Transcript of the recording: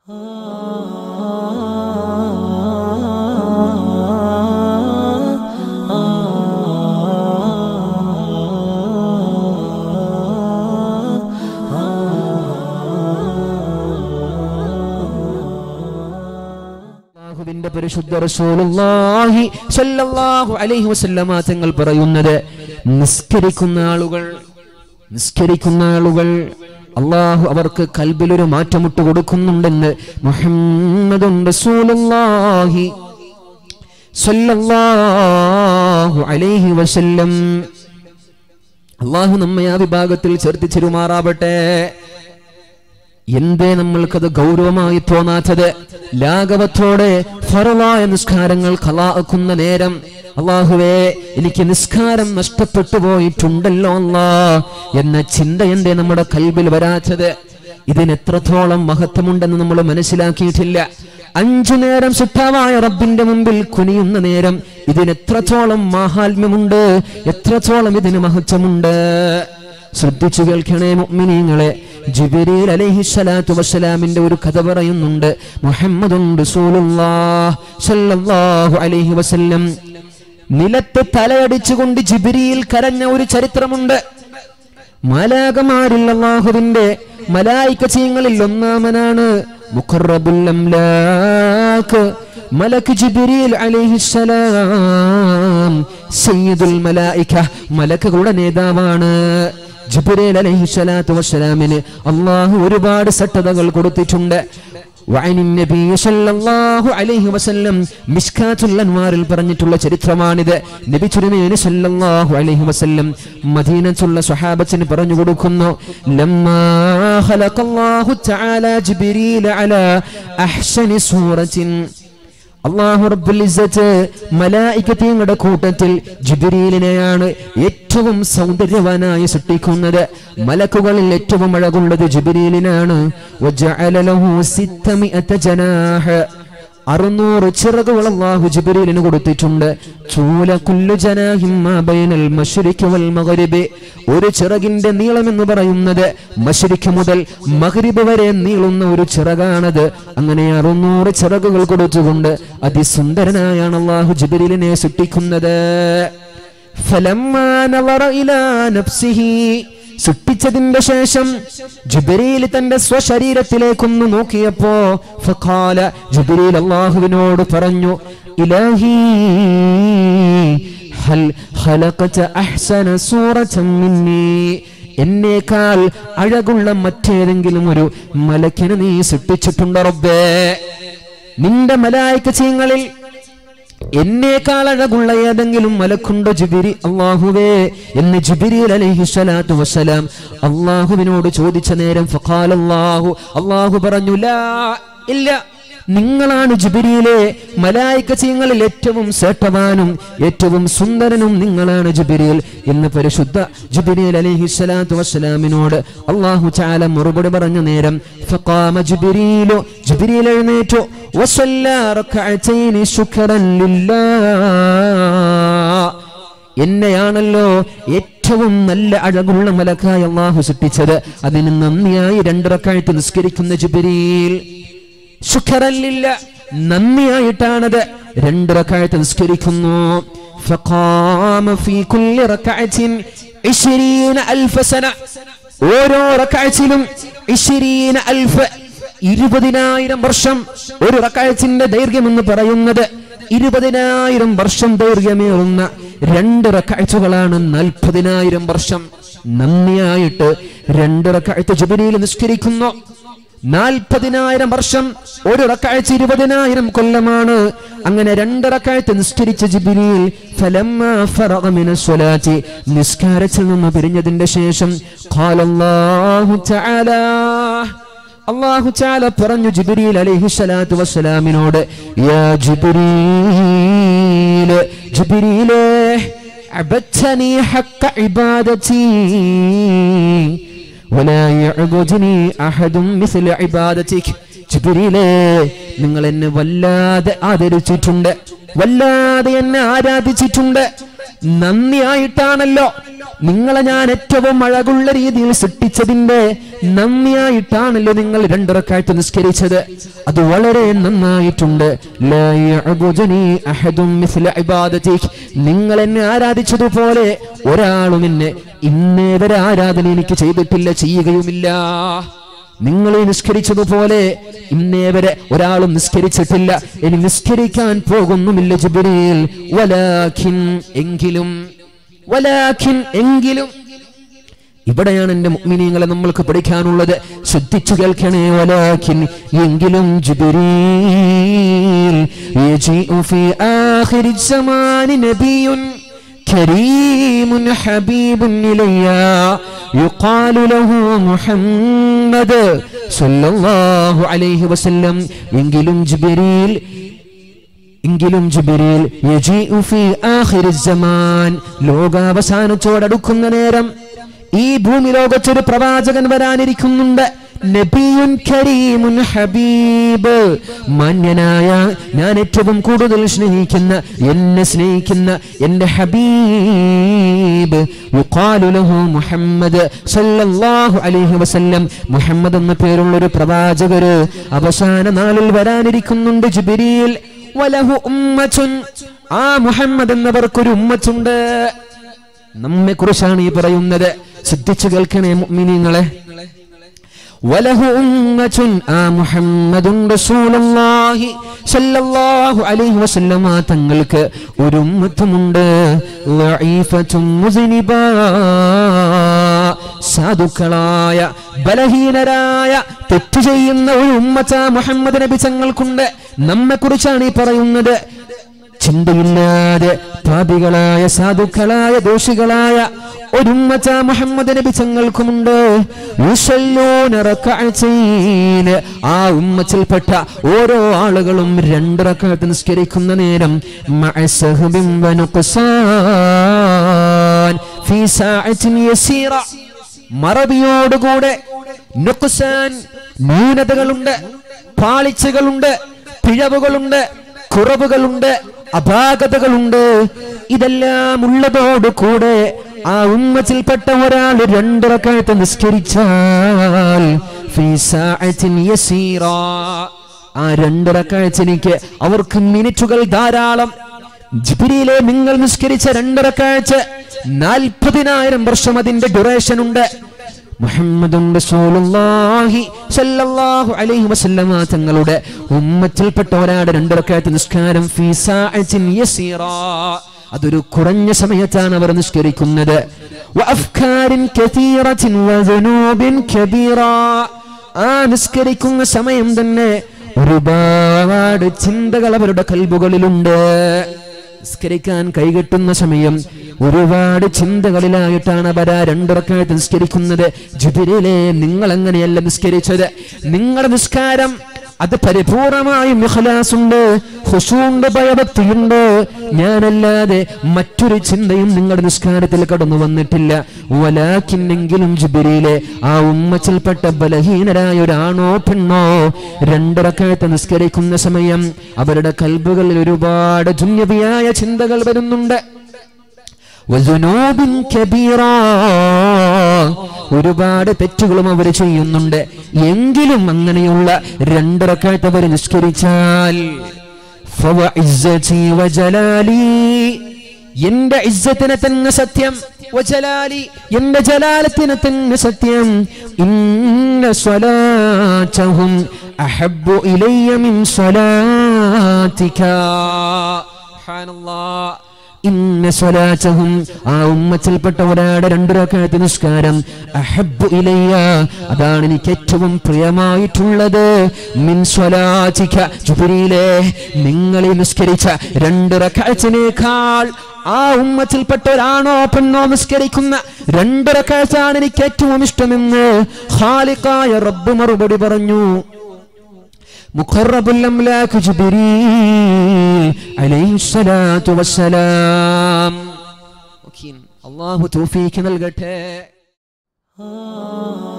പരിശുദ്ധ റസൂലുള്ളാഹി സ്വല്ലല്ലാഹു അലൈഹി വസല്ലമ തങ്ങൾ പറയുന്നത്, നിസ്കരിക്കുന്ന ആളുകൾ അല്ലാഹു അവർക്ക് കൽബിലൊരു മാറ്റമിട്ട് കൊടുക്കുന്നുണ്ടെന്ന് മുഹമ്മദുൻ റസൂലുള്ളാഹി സ്വല്ലല്ലാഹു അലൈഹി വസല്ലം. അല്ലാഹു നമ്മെ ആ വിഭാഗത്തിൽ ചേർത്ത് ചെറുമാറാവട്ടെ. എന്തേ നമ്മൾക്കത് ഗൗരവമായി തോന്നാത്തത്? ലാഘവത്തോടെ ഫർളായ നിസ്കാരങ്ങൾ ഖളാഅക്കുന്ന നേരം അല്ലാഹുവേ എനിക്ക് നിസ്കാരം നഷ്ടപ്പെട്ടു പോയിട്ടുണ്ടല്ലോ അല്ലാഹ് എന്ന ചിന്ത എന്തേ നമ്മുടെ കൽബിൽ വരാത്തത്? ഇതിനെത്രത്തോളം മഹത്വമുണ്ടെന്ന് നമ്മൾ മനസ്സിലാക്കിയിട്ടില്ല. 5 നേരം സുബ്ഹാനായ റബ്ബിന്റെ മുമ്പിൽ കുനിയുന്ന നേരം ഇതിനെത്രത്തോളം മഹാത്മ്യമുണ്ട്, എത്രത്തോളം ഇതിന് മഹത്വമുണ്ട്. ശ്രദ്ധിച്ചു കേൾക്കണേ മുഅ്മിനീങ്ങളെ. ജിബ്രീൽ അലൈഹിസ്സലാത്തു വസ്സലാമിന്റെ ഒരു കഥ പറയുന്നുണ്ട്. മുഹമ്മദുൻ റസൂലുള്ളാഹി സ്വല്ലല്ലാഹു അലൈഹി വസല്ലം നിലത്ത് തലയടിച്ചുകൊണ്ട് ജിബ്രീൽ കരഞ്ഞ ഒരു ചരിത്രമുണ്ട്. മലാകമാരിൽ അല്ലാഹുവിന്റെ മലായികതീങ്ങളിൽ ഒന്നാമനാണ് മുഖറബുൽ അംലാക്ക് മലക്ക് ജിബ്രീൽ അലൈഹിസ്സലാം. സയ്യിദുൽ മലായിക, മലക്കുകളുടെ നേതാവാണ്. ജിബ്രീൽ അലൈഹിസ്സലാത്തു വസ്സലാമിന് അല്ലാഹു ഒരുപാട് സട്ടതകൾ കൊടുത്തിട്ടുണ്ട്. വഅനിൻ നബി സല്ലല്ലാഹു അലൈഹി വസല്ലം മിസ്കാത്തുൽ അൻവാറിൽ പറഞ്ഞിട്ടുള്ള ചരിത്രമാണിത്. നബി തിരുമേനി സല്ലല്ലാഹു അലൈഹി വസല്ലം മദീനത്തുള്ള സ്വഹാബത്തിന് പറഞ്ഞു കൊടുക്കുന്നു, ലമ്മാ ഖലഖല്ലാഹു തആല ജിബ്രീൽ അലാ അഹ്സനി സൂറത്തിൻ. അല്ലാഹു റബ്ബുൽ ഇസ്സത്ത് മലായികതീങ്ങളുടെ കൂട്ടത്തിൽ ജിബ്രീലിനെയാണ് ഏറ്റവും സൗന്ദര്യവാനായി സൃഷ്ടിക്കുന്നത്. മലക്കുകളിൽ ഏറ്റവും അഴകുള്ളത് ജിബ്രീലിനാണ്. വജഅല ലഹു 600 ജനാഹ്, 600 ചിറകുകൾ അല്ലാഹു ജിബ്രീലിന് കൊടുത്തിട്ടുണ്ട്. തൂല കുല്ലു ജനാഹിൻ മാ ബൈനൽ മശ്രിഖി വൽ മഗ്രിബി, ഒരു ചിറകിന്റെ നീളം എന്ന് പറയുന്നത് മശ്രിഖ് മുതൽ മഗ്രിബ് വരെ നീളുന്ന ഒരു ചിറകാണത്. അങ്ങനെ 600 ചിറകുകൾ കൊടുത്തുകൊണ്ട് അതിസുന്ദരനായാണ് അല്ലാഹു ജിബ്രീലിനെ സൃഷ്ടിക്കുന്നത്. ഫലമ്മാ നളറ ഇലാ നഫ്സിഹി, സൃഷ്ടിച്ചതിന്റെ ശേഷം ജിബ്രീൽ തന്റെ സ്വശരീരത്തിലേക്കൊന്ന് നോക്കിയപ്പോ ഫഖാല, ജിബ്രീൽ അല്ലാഹുവിനോട് പറഞ്ഞു, ഇലാഹി ഹൽ ഖലഖത അഹ്സന സൂറതൻ മിന്നി, എന്നേക്കാൾ അഴകുള്ള മറ്റേതെങ്കിലും ഒരു മലക്കിനെ നീ സൃഷ്ടിച്ചിട്ടുണ്ടോ റബ്ബേ? നിന്റെ മലായികതീങ്ങളിൽ എന്നേക്കാൾ അഴകുള്ള ഏതെങ്കിലും മലക്കുണ്ടോ ജിബ്രീൽ? അല്ലാഹുവേ എന്ന് ജിബ്രീൽ അലൈഹിസ്സലാത്തു വസ്സലാം അല്ലാഹുവിനോട് ചോദിച്ച നേരം ഫഖാല അല്ലാഹു, അല്ലാഹു പറഞ്ഞു, ലാ, ഇല്ല, നിങ്ങളാണ് ജിബ്രീലേ, മലായികതീങ്ങളിൽ ഏറ്റവും ശ്രേഷ്ഠവാനും ഏറ്റവും സുന്ദരനും നിങ്ങളാണ് ജിബ്രീൽ എന്ന് പരിശുദ്ധ ജിബ്രീൽ അലൈഹിസ്സലാത്തു വസ്സലാമിനോട് അല്ലാഹു തആല മറുപടി പറഞ്ഞ നേരം ഫഖാമ ജിബ്രീലു, ജിബ്രീൽ എഴുന്നേറ്റു. വസല്ലാ റക്അതൈനി ശുക്രൻ ലില്ലാഹ്, എന്നെയാണല്ലോ ഏറ്റവും നല്ല അഴകുള്ള മലക്കായി അല്ലാഹു സൃഷ്ടിച്ചത്, അതിന് നന്ദിയായി 2 റക്അത്ത് നിസ്കരിക്കുന്ന ജിബ്രീൽ. ശുക്രൻ ലില്ലാഹ്, നന്ദിയായിട്ടാണത് 2 റക്അത്ത് നിസ്കരിക്കുന്നു. ഫഖാമ ഫീ കുല്ലി റക്അത്തിൻ 20000 സന, ഓരോ റക്അത്തിലും 20000, 20000 വർഷം. ഒരു റക്അത്തിന്റെ ദൈർഘ്യം എന്ന് പറയുന്നത് 20000 വർഷം ദൈർഘ്യമേറുന്ന 2 റക്അത്തുകളാണ് 40000 വർഷം. നന്ദിയായിട്ട് 2 റക്അത്ത് ജിബ്രീൽ നിസ്കരിക്കുന്നു. 40000 വർഷം, ഒരു റക്അത്ത് 20000 കൊല്ലമാണ്. അങ്ങനെ 2 റക്അത്ത് നിസ്കരിച്ച ജിബ്രീൽ ഫലമ്മാ ഫറഗ മിനസ് സ്വലാത്തി, നിസ്കാരത്തിൽ നിന്ന് പിരിഞ്ഞതിന്റെ ശേഷം ഖാല അല്ലാഹു തആല, അല്ലാഹു തആല പറഞ്ഞു ജിബ്രീൽ അലൈഹിസ്സലാത്തു വസ്സലാമിനോട്, യാ ജിബ്രീൽ, ജിബ്രീലേ, അബദ്തനി ഹഖ്ക ഇബാദതി വലാ യഅബുദുനി അഹദുൻ മിസ്ല ഇബാദതിക. ജിബ്രീലേ, നിങ്ങൾ എന്നെ വല്ലാതെ ആദരിച്ചിട്ടുണ്ട്, വല്ലാതെ എന്നെ ആരാധിച്ചിട്ടുണ്ട്. നന്ദിയായിട്ടാണല്ലോ നിങ്ങളെ ഞാൻ ഏറ്റവും അഴകുള്ള രീതിയിൽ സൃഷ്ടിച്ചതിന്റെ നന്ദിയായിട്ടാണല്ലോ നിങ്ങൾ 2 റക്അത്ത് നിസ്കരിച്ചത്. അത് വളരെ നന്നായിട്ടുണ്ട്. ലാ യഅബുദുനി അഹദും മിസ്ല ഇബാദതിക്, നിങ്ങൾ എന്നെ ആരാധിച്ചതുപോലെ ഒരാളും എന്നെ ഇന്നേ വരെ ആരാധന എനിക്ക് ചെയ്തിട്ടില്ല, ചെയ്യുകയുമില്ല. നിങ്ങളെ നിസ്കരിച്ചതുപോലെ ഇന്നേ വരെ ഒരാളും നിസ്കരിച്ചിട്ടില്ല, ഇനി നിസ്കരിക്കാൻ പോകുന്നുമില്ല ജിബ്രീൽ. വലാകിൻ എങ്കിലും ഇവിടെയാണ് എന്റെ മുഅ്മിനീങ്ങളെ നമ്മൾക്ക് പഠിക്കാനുള്ളത്. ശ്രദ്ധിച്ചു കേൾക്കണേ. വലാകിൻ എങ്കിലും ജിബ്രീൽ യജീഉ ഫീ ആഖിരി സമാനി നബിയുൻ കരീമുൻ ഹബീബുൻ ഇലയ്യ യുഖാലു ലഹു മുഹമ്മദ് സല്ലല്ലാഹു അലൈഹി വസല്ലം. എങ്കിലും ജിബ്രീൽ യജീഉ ഫീ ആഖിരി സമാൻ, ലോകാവസാനത്തോടടുക്കുന്ന നേരം ഈ ഭൂമി ലോകത്തൊരു പ്രവാചകൻ വരാനിരിക്കുന്നുണ്ട്. നബിയുൻ കരീമുൻ ഹബീബ്, മാന്യനായ, ഞാൻ ഏറ്റവും കൂടുതൽ എന്നെ സ്നേഹിക്കുന്ന എന്റെ ഹബീബ്. യുഖാലു ലഹു മുഹമ്മദ് സല്ലല്ലാഹു അലൈഹി വസല്ലം, മുഹമ്മദ് എന്ന പേരുള്ള ഒരു പ്രവാചകര് അവസാന നാളിൽ വരാനിരിക്കുന്നുണ്ട് ജിബ്രീൽ. വലഹു ഉമ്മത്തുൻ, ആ മുഹമ്മദ് എന്നവർക്കൊരു ഉമ്മത്തുണ്ട്. നമ്മെ കുറിച്ചാണ് ഈ പറയുന്നത്. ശ്രദ്ധിച്ചു കേൾക്കണേ മുഅ്മിനീങ്ങളെ. വലഹു ഉമ്മത്തുൻ, ആ മുഹമ്മദുൻ റസൂലുള്ളാഹി സല്ലല്ലാഹു അലൈഹി വസല്ലം തങ്ങൾക്ക് ഒരു ഉമ്മത്തുമുണ്ട്. ലഈഫത്തുൻ മുസ്നിബാ, സാധുക്കളായ ബലഹീനരായ തെറ്റ് ചെയ്യുന്ന ഒരു ഉമ്മത്ത മുഹമ്മദ് നബി തങ്ങൾക്കുണ്ട്. നമ്മെ കുറിച്ചാണ് ഈ പറയുന്നത്. ചിന്തയില്ലാതെ പാപികളായ, സാധുക്കളായ, ദോഷികളായ ഒരു ഉമ്മത്ത മുഹമ്മദ് നബി തങ്ങൾക്കുമുണ്ട്. യുസല്ലൂന റക്അതൈൻ, ആ ഉമ്മത്തിൽപ്പെട്ട ഓരോ ആളുകളും 2 റക്അത്ത് നിസ്കരിക്കുന്ന നേരം മഅസഹബിൻ വനുഖ്സാൻ ഫീ സഅത്തിൻ യസീറ, മറവിയോടുകൂടെ നുഖ്സാൻ, ന്യൂനതകളുണ്ട്, പാളിച്ചകളുണ്ട്, പിഴവുകളുണ്ട്, കുറവുകളുണ്ട്, അപാകതകളുണ്ട്. ഇതെല്ലാം ഉള്ളതോടുകൂടെ ആ ഉമ്മത്തിൽപ്പെട്ട ഒരാൾ 2 റക്അത്ത് നിസ്കരിച്ചാൽ ഫീ സഅത്തിൻ യസീറ, ആ 2 റക്അത്തിനിക്ക് അവർക്ക് മിനിറ്റുകൾ ധാരാളം. ജിബ്രീലെ, നിങ്ങൾ നിസ്കരിച്ച 2 റക്അത്ത് 40,000 വർഷം അതിന്റെ ഡ്യൂറേഷൻ ഉണ്ട്. മുഹമ്മദുൻ റസൂലുള്ളാഹി സല്ലല്ലാഹു അലൈഹി വസല്ലം തങ്ങളുടെ ഉമ്മത്തിൽപ്പെട്ട ഒരാളുടെ 2 റക്അത്ത് നിസ്കാരം ഫീ സഅത്തിൻ യസീറ, അതൊരു കുറഞ്ഞ സമയത്താണ് അവർ നിസ്കരിക്കുന്നത്. വഅഫ്കാരിൻ കതീറത്തിൻ വദുനൂബിൻ കബീറ, ആ നിസ്കരിക്കുന്ന സമയം തന്നെ ഒരുപാട് ചിന്തകൾ അവരുടെ കൽബുകളിലുണ്ട്. നിസ്കരിക്കാൻ കൈകെട്ടുന്ന സമയം ഒരുപാട് ചിന്തകളിലായിട്ടാണ് അവർ 2 റക്അത്ത് നിസ്കരിക്കുന്നത്. ജിബ്രീലേ, നിങ്ങൾ അങ്ങനെയല്ല നിസ്കരിച്ചത്. നിങ്ങളുടെ നിസ്കാരം അത് പരിപൂർണമായും ഇഖ്ലാസുണ്ട്, ഖുശൂഉണ്ട്, ഭയഭക്തിയുണ്ട്. ഞാനല്ലാതെ മറ്റൊരു ചിന്തയും നിങ്ങളുടെ നിസ്കാരത്തിൽ കടന്നു വന്നിട്ടില്ല. വലാകിന്നെങ്കിലും ജിബ്രീലെ, ആ ഉമ്മത്തിൽപ്പെട്ട ബലഹീനരായ ഒരാണോ പെണ്ണോ 2 റക്അത്ത് നിസ്കരിക്കുന്ന സമയം അവരുടെ കൽബുകളിൽ ഒരുപാട് ദുന്യവിയായ ചിന്തകൾ വരുന്നുണ്ട്. വദുനൂബിൻ കബീറ, ഒരുപാട് തെറ്റുകളും അവർ ചെയ്യുന്നുണ്ട്. എങ്കിലും അങ്ങനെയുള്ള 2 റക്അത്ത് അവർ നിസ്കരിച്ചാൽ ഫവഇസ്സതി വജലാലി, എന്റെ ഇസ്സത്തിനെ തന്നെ സത്യം, വജലാലി, എന്റെ ജലാലത്തിനെ തന്നെ സത്യം, ഇന്ന സ്വലാതഹും അഹബ്ബു ഇലയ്യ മിൻ സ്വലാതിക. സുബ്ഹാനല്ലാഹ്. ഇന്ന സ്വലാതഹും, ആ ഉമ്മത്തിൽപ്പെട്ട ഒരാളുടെ 2 റക്അത്ത് നിസ്കാരം അഹബ്ബു ഇലയ്യ, അതാണ് എനിക്ക് ഏറ്റവും പ്രിയമായിട്ടുള്ളത്. മിൻ സ്വലാതിക, ജിബ്രീലേ, നിങ്ങൾ നിസ്കരിച്ച 2 റക്അത്തിനേക്കാൾ ആ ഉമ്മത്തിൽപ്പെട്ട ഒരാണോ പെണ്ണോ നിസ്കരിക്കുന്ന 2 റക്അത്താണ് എനിക്ക് ഏറ്റവും ഇഷ്ടമെന്ന് ഖാലിഖായ റബ്ബ് മറുപടി പറഞ്ഞു. മുഖറബുൽ അംലാക് ജിബ്രീൽ അലൈഹിസ്സലാത്തു വസ്സലാം. അല്ലാഹു തൗഫീഖ് നൽകട്ടെ.